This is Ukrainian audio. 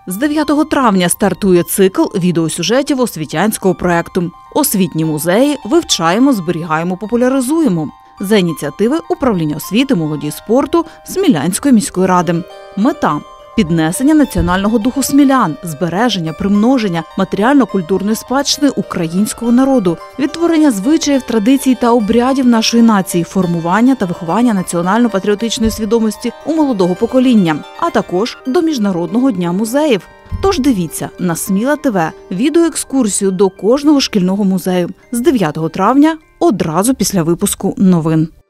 З 9 травня стартує цикл відеосюжетів освітянського проєкту «Освітні музеї. Вивчаємо, зберігаємо, популяризуємо» за ініціативи Управління освіти, молоді і спорту Смілянської міської ради. Мета – піднесення національного духу смілян, збереження, примноження матеріально-культурної спадщини українського народу, відтворення звичаїв, традицій та обрядів нашої нації, формування та виховання національно-патріотичної свідомості у молодого покоління, а також до Міжнародного дня музеїв. Тож дивіться на Сміла ТВ відеоекскурсію до кожного шкільного музею з 9 травня одразу після випуску новин.